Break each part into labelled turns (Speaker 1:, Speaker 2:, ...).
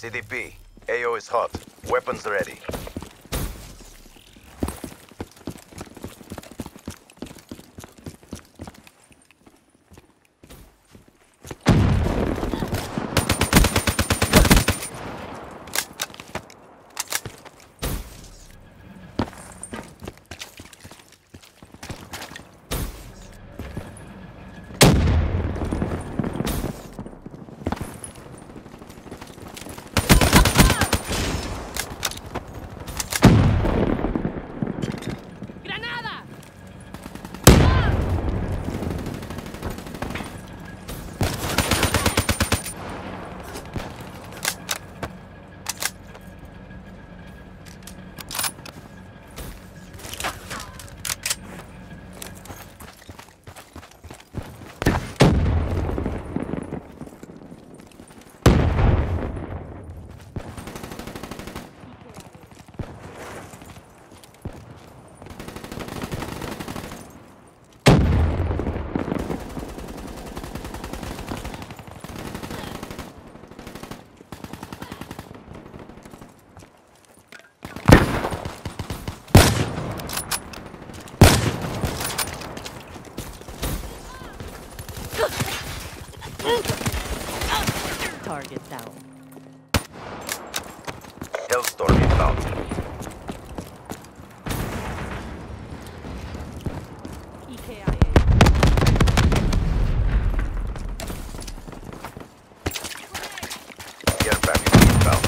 Speaker 1: CDP, AO is hot. Weapons ready.
Speaker 2: Target down.
Speaker 1: Hellstorm inbound.
Speaker 2: EKIA.
Speaker 1: Care package inbound.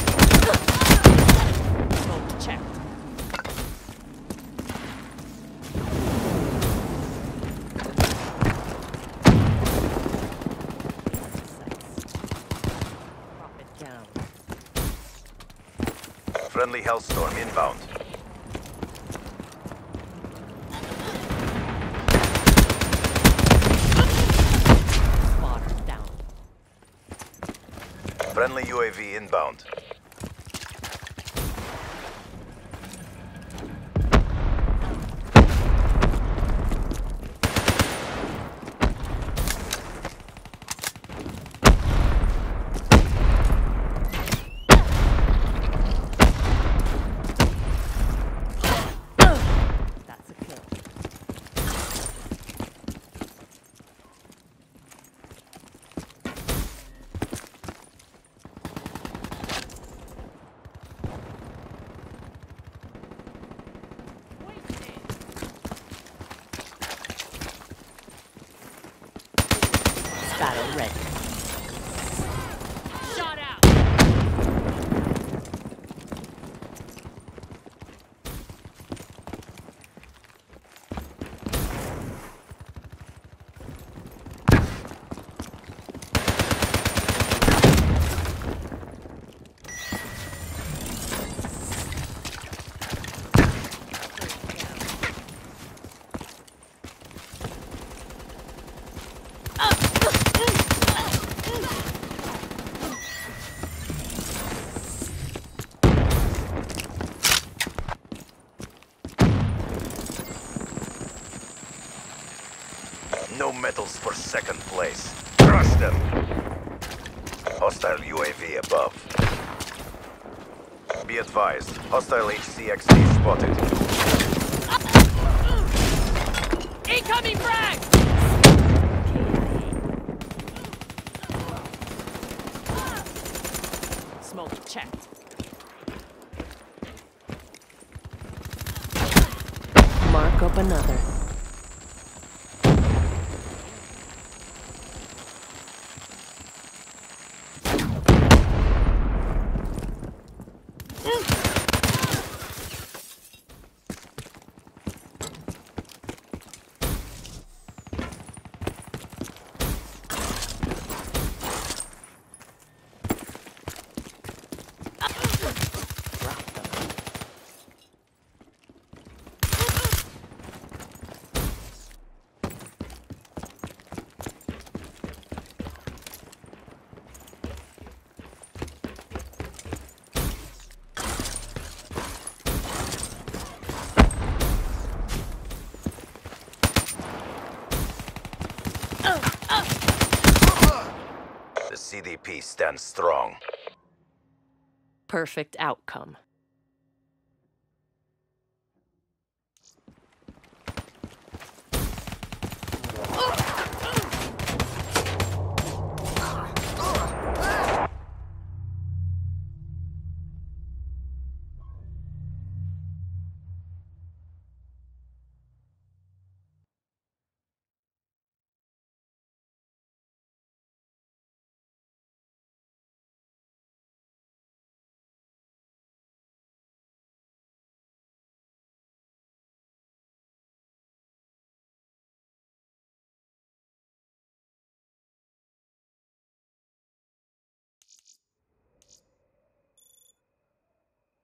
Speaker 2: Smoke checked. Profit down.
Speaker 1: Friendly Hellstorm inbound.
Speaker 2: Spotter down.
Speaker 1: Friendly UAV inbound.
Speaker 2: That's a kill. Battle ready. Shot out.
Speaker 1: No medals for second place. Crush them. Hostile UAV above. Be advised, hostile HCXD spotted.
Speaker 2: Incoming frag! Smoke checked. Mark up another.
Speaker 1: The CDP stands strong.
Speaker 2: Perfect outcome.